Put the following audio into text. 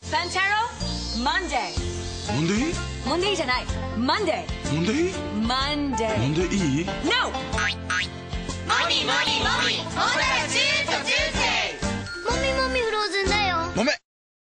Santaro, Monday. Monday? Monday じゃない。Monday. Monday? Monday. Monday? No! モミモミモミ、モダル中